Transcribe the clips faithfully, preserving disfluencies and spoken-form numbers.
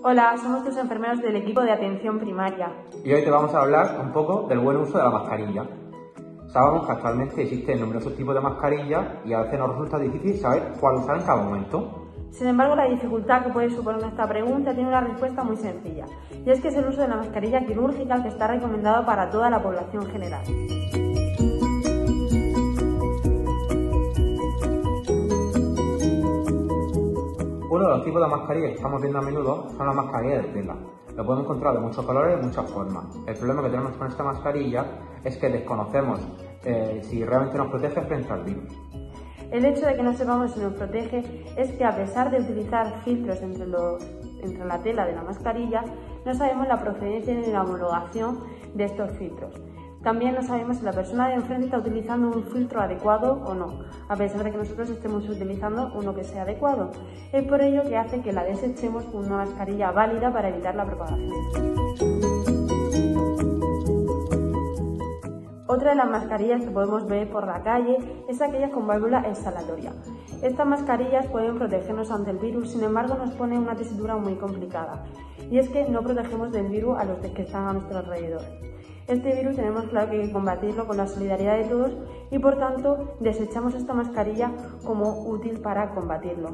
Hola, somos tus enfermeros del equipo de atención primaria. Y hoy te vamos a hablar un poco del buen uso de la mascarilla. Sabemos que actualmente existen numerosos tipos de mascarillas y a veces nos resulta difícil saber cuál usar en cada momento. Sin embargo, la dificultad que puede suponer esta pregunta tiene una respuesta muy sencilla, y es que es el uso de la mascarilla quirúrgica que está recomendado para toda la población general. Uno de los tipos de mascarillas que estamos viendo a menudo son las mascarillas de tela. Lo podemos encontrar de muchos colores y de muchas formas. El problema que tenemos con esta mascarilla es que desconocemos eh, si realmente nos protege frente al virus. El hecho de que no sepamos si nos protege es que, a pesar de utilizar filtros entre, los, entre la tela de la mascarilla, no sabemos la procedencia ni la homologación de estos filtros. También no sabemos si la persona de enfrente está utilizando un filtro adecuado o no, a pesar de que nosotros estemos utilizando uno que sea adecuado. Es por ello que hace que la desechemos con una mascarilla válida para evitar la propagación. Otra de las mascarillas que podemos ver por la calle es aquella con válvula exhalatoria. Estas mascarillas pueden protegernos ante el virus, sin embargo nos pone una tesitura muy complicada, y es que no protegemos del virus a los que están a nuestro alrededor. Este virus tenemos claro que hay que combatirlo con la solidaridad de todos y, por tanto, desechamos esta mascarilla como útil para combatirlo.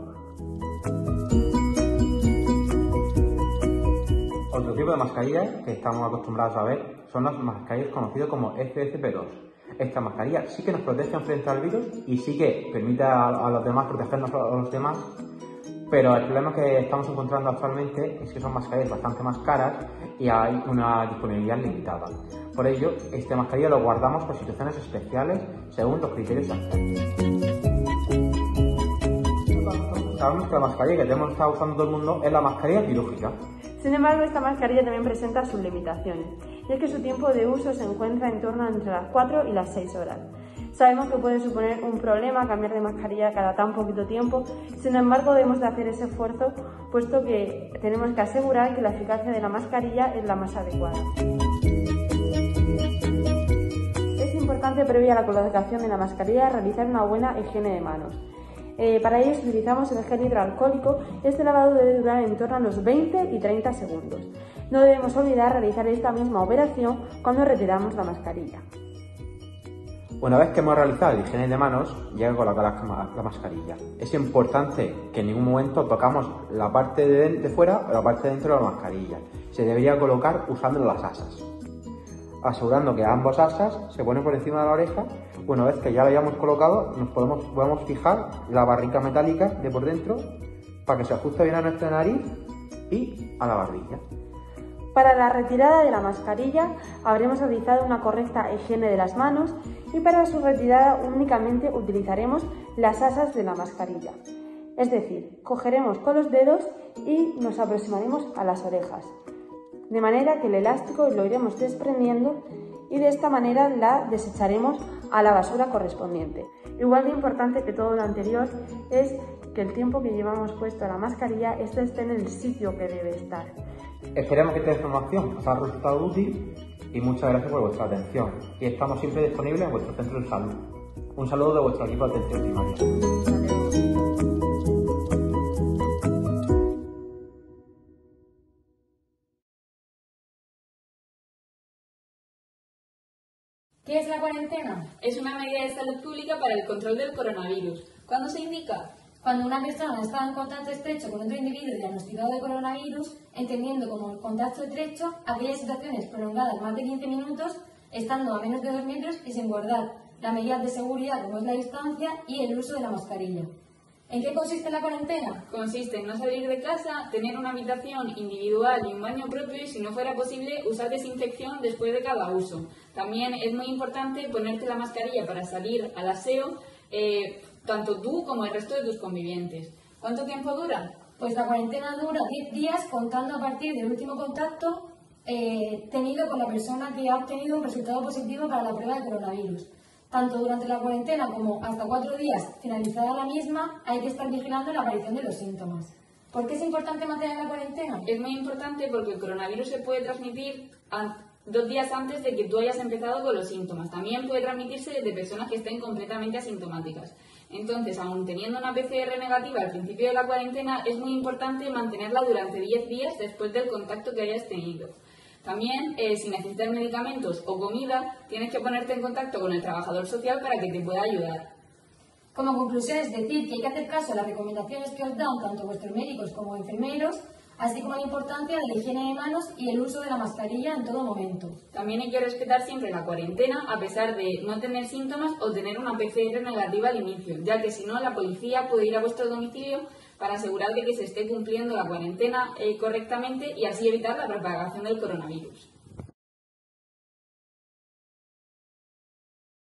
Otro tipo de mascarillas que estamos acostumbrados a ver son las mascarillas conocidas como F F P dos. Esta mascarilla sí que nos protege frente al virus y sí que permite a, a los demás protegernos a los demás, pero el problema que estamos encontrando actualmente es que son mascarillas bastante más caras y hay una disponibilidad limitada. Por ello, esta mascarilla lo guardamos por situaciones especiales según los criterios sanitarios. Sabemos que la mascarilla que tenemos que estar usando todo el mundo es la mascarilla quirúrgica. Sin embargo, esta mascarilla también presenta sus limitaciones, y es que su tiempo de uso se encuentra en torno a entre las cuatro y las seis horas. Sabemos que puede suponer un problema cambiar de mascarilla cada tan poquito tiempo, sin embargo debemos de hacer ese esfuerzo, puesto que tenemos que asegurar que la eficacia de la mascarilla es la más adecuada. Es importante, previa a la colocación de la mascarilla, realizar una buena higiene de manos. Eh, para ello utilizamos el gel hidroalcohólico. Este lavado debe durar en torno a los veinte y treinta segundos. No debemos olvidar realizar esta misma operación cuando retiramos la mascarilla. Una vez que hemos realizado el higiene de manos, llega a colocar la, la mascarilla. Es importante que en ningún momento tocamos la parte de, de fuera o la parte de dentro de la mascarilla. Se debería colocar usando las asas, asegurando que ambos asas se ponen por encima de la oreja. Una vez que ya la hayamos colocado, nos podemos, podemos fijar la barrica metálica de por dentro para que se ajuste bien a nuestra nariz y a la barbilla. Para la retirada de la mascarilla habremos realizado una correcta higiene de las manos, y para su retirada únicamente utilizaremos las asas de la mascarilla. Es decir, cogeremos con los dedos y nos aproximaremos a las orejas, de manera que el elástico lo iremos desprendiendo y de esta manera la desecharemos a la basura correspondiente. Igual de importante que todo lo anterior es que el tiempo que llevamos puesto la mascarilla esté en el sitio que debe estar. Esperemos que esta información os haya resultado útil y muchas gracias por vuestra atención. Y estamos siempre disponibles en vuestro centro de salud. Un saludo de vuestro equipo de atención primaria. ¿Qué es la cuarentena? Es una medida de salud pública para el control del coronavirus. ¿Cuándo se indica? Cuando una persona ha estado en contacto estrecho con otro individuo diagnosticado de coronavirus, entendiendo como contacto estrecho aquellas situaciones prolongadas más de quince minutos, estando a menos de dos metros y sin guardar las medidas de seguridad como es la distancia y el uso de la mascarilla. ¿En qué consiste la cuarentena? Consiste en no salir de casa, tener una habitación individual y un baño propio y, si no fuera posible, usar desinfección después de cada uso. También es muy importante ponerte la mascarilla para salir al aseo, eh, tanto tú como el resto de tus convivientes. ¿Cuánto tiempo dura? Pues la cuarentena dura diez días, contando a partir del último contacto eh, tenido con la persona que ha obtenido un resultado positivo para la prueba de coronavirus. Tanto durante la cuarentena como hasta cuatro días finalizada la misma, hay que estar vigilando la aparición de los síntomas. ¿Por qué es importante mantener la cuarentena? Es muy importante porque el coronavirus se puede transmitir a dos días antes de que tú hayas empezado con los síntomas. También puede transmitirse desde personas que estén completamente asintomáticas. Entonces, aun teniendo una P C R negativa al principio de la cuarentena, es muy importante mantenerla durante diez días después del contacto que hayas tenido. También, eh, si necesitas medicamentos o comida, tienes que ponerte en contacto con el trabajador social para que te pueda ayudar. Como conclusión es decir que hay que hacer caso a las recomendaciones que os dan tanto vuestros médicos como enfermeros, así como la importancia de la higiene de manos y el uso de la mascarilla en todo momento. También hay que respetar siempre la cuarentena a pesar de no tener síntomas o tener una P C R negativa al inicio, ya que si no la policía puede ir a vuestro domicilio para asegurar de que se esté cumpliendo la cuarentena eh, correctamente y así evitar la propagación del coronavirus.